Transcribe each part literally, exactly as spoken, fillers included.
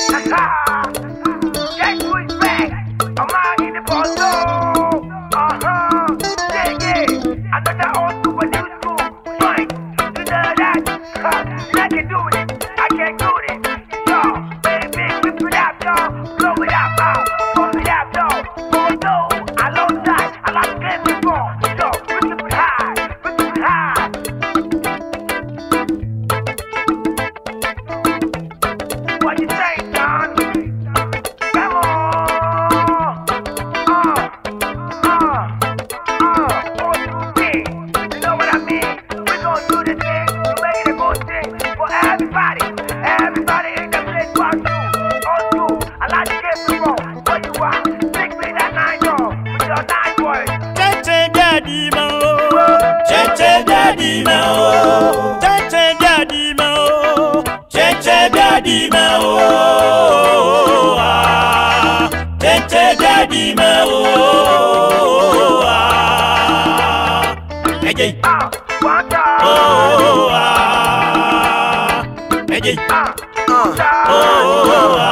Guess who's back? A man in the photo. Uh-huh. Yeah, yeah. Another old super new school. Fine. You know that? Huh. I can do it. I can do it. Yo, baby, whip it up, yo. Blow it up, yo. Blow it up, yo. Oh, no. I love that. I like that before. Yo, whip it high. Whip it high. What you say, son? Come on. Uh, uh, uh. One, two, three. You know what I mean? We gon' do the thing. We make it a good thing for everybody. Everybody in the place want you. On you. I like to get the roll. What you want? Six me that nine, yo. With your nine boys. Cheche daddy mo, cheche daddy mo, cheche daddy mo, cheche daddy mo, ah, cheche daddy mo, ah, hey, Ah, one time. oh, ah, hey, Ah, oh, ah,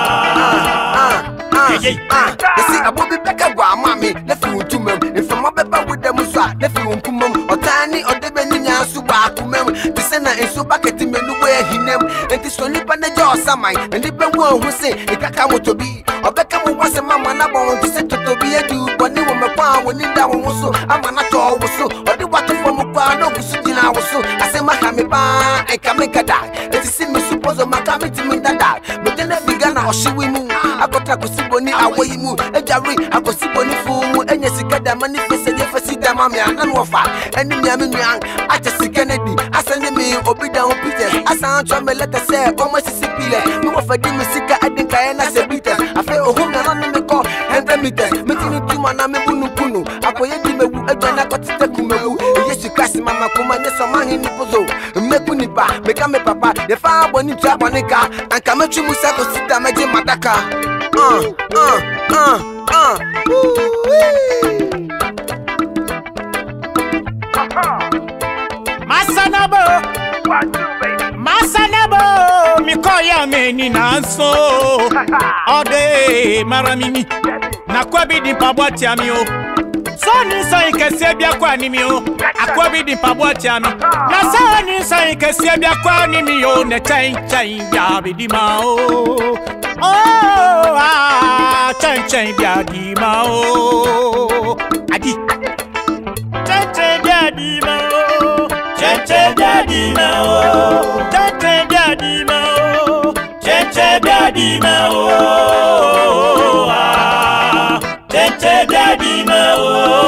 hey, Ah, you see, I will be back at Mammy, left you to mem. If I'm up with them, left you to mum, or tiny or the Benina Subakumem, the Senna and Subaket in the way he named, and this only Panaja or Samai, and the one who say it can to be, or Beckham was a mamma, and I want to set to be a dude, but you were my power when in that one was so, I'm not all was so, or the water from a bar, no, I was so, I say my hammy bar, I can make a die. Let's see me suppose my coming to me that die, but then I began how she will move. I got a Cosiboni away move, a Jerry, I got Siboni fool, and yes, you got the manifest and if I see them, mammy, and no far, and the young young, I just see Kennedy, I send me Obi down Peter, I sound from a letter say, oh, Mississippi, no for the Messica, I think I am as a beater. I feel home and on the call, and the meters, meeting you to my name, Bunu, I put it in the wood, and I got to take you. Yes, you cast Mamma Kuma, yes, a man in the puzzle, make Unipa, make a papa, the fire when you trap on a car, and come at you, Musako, sit down, Major Madaka. Uh, uh, uh, uh, Masanabo, one, two, baby. Masanabo, Mikoya meni nanso, ode maramini, nakwabi di pabwati amio. Soni sa ikesebia kwa nimio, akwabi di pabwati ami. Na soni sa ikesebia kwa nimio, ne chain chain ya bidima o. Oh, ah, chain chain ya bidima o. Adi, chain chain ya bidima o. Cheche daddy mo, cheche daddy mo, cheche daddy mo, ah, cheche daddy mo,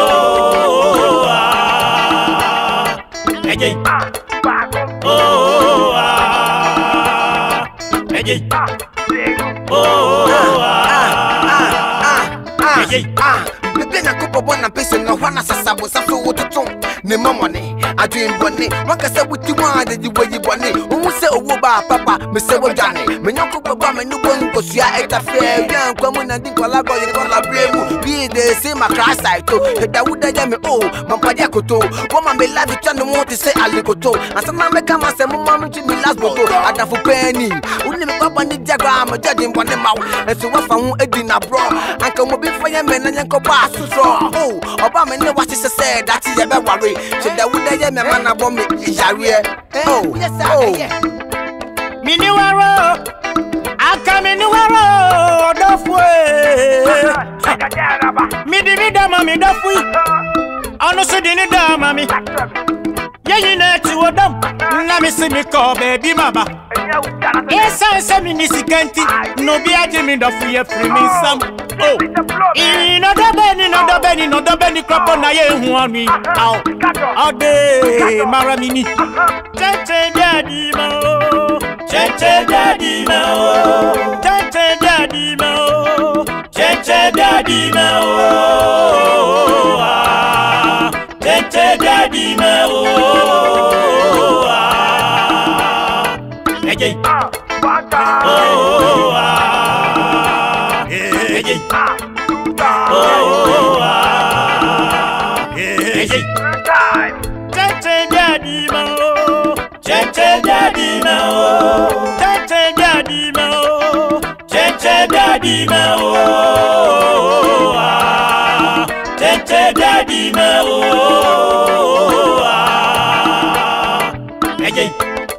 ah, hey, oh, ah, hey, oh, ah, hey, ah, baby, na kupa bona pesa na wana sasa busafu utoto. Ne mamone, I dream bonnet. One can say with you want the way you want it. Who say, oh, papa, Mister Wajani. Menoko Baba, and no one goes ya at a fair young common and Nicolabo, you call a brave. Be the same a class I told. That would I am oh, Mampayakoto. Woman may love it and want to say Alicoto. And some man come and say, Mamma to me last book. I have a penny. Only me Papa the diagram, judging one them out. And so I found a dinner bro. And come up before your men and Uncle Bass. Oh, Obama never what is said that is ever worry. So that would I am a man about me is a real. Oh, yes, oh. Minuaro, I come in Nuaro, Dofwe. Midi Midama, Midofui. Honestly, didn't do, mammy. Yeah, you know to a dump. Let me see me call baby mama. Yes, I say Minisicanti. No be a Jimmy Duffy, free me some. Oh, in another Benny, another Benny, another Benny crop on I who want me. Out all day, Maramini. Cheche daddy mo, Cheche daddy mo, Cheche daddy mo, Cheche daddy mo, ah, Cheche daddy mo, ah, hey, oh, ah, hey, oh, ah, hey, Cheche daddy mo, Cheche daddy mo, Cheche daddy mo, daddy me oh ah tete daddy me oh ah Eje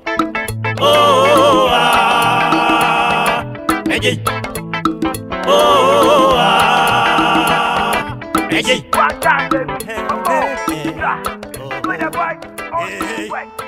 oh ah Eje oh ah Eje One time, baby. Oh, oh, yeah. With the boy, oh,